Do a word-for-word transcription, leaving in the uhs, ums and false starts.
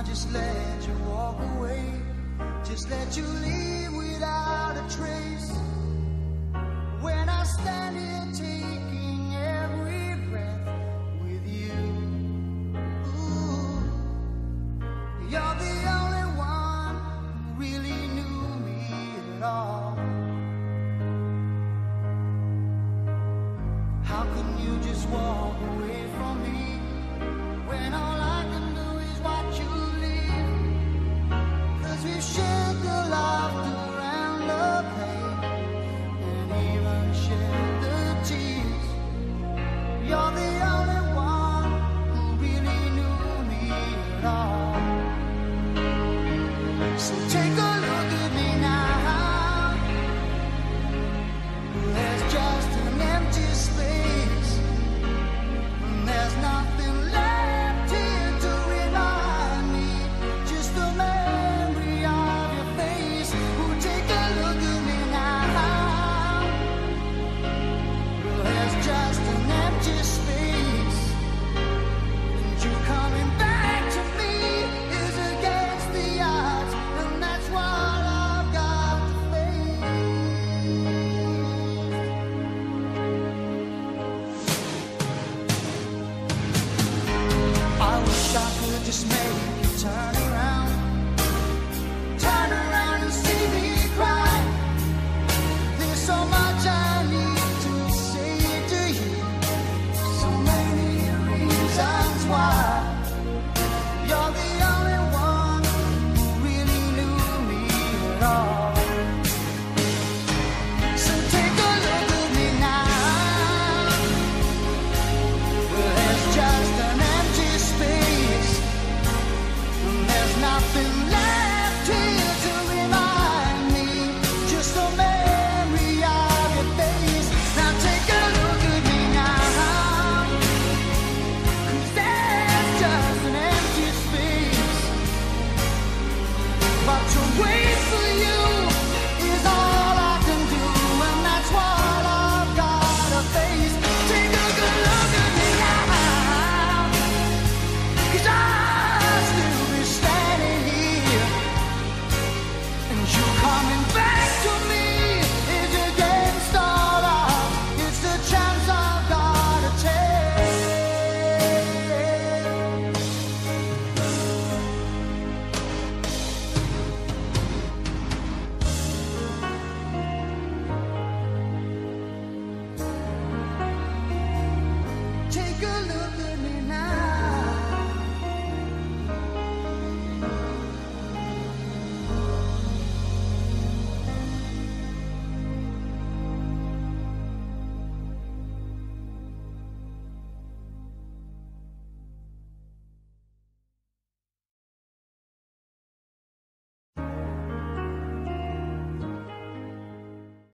just let you walk away, just let you leave without a trace. When I stand here taking every breath with you, ooh, you're the only one who really knew me at all. How can you just walk away from me when I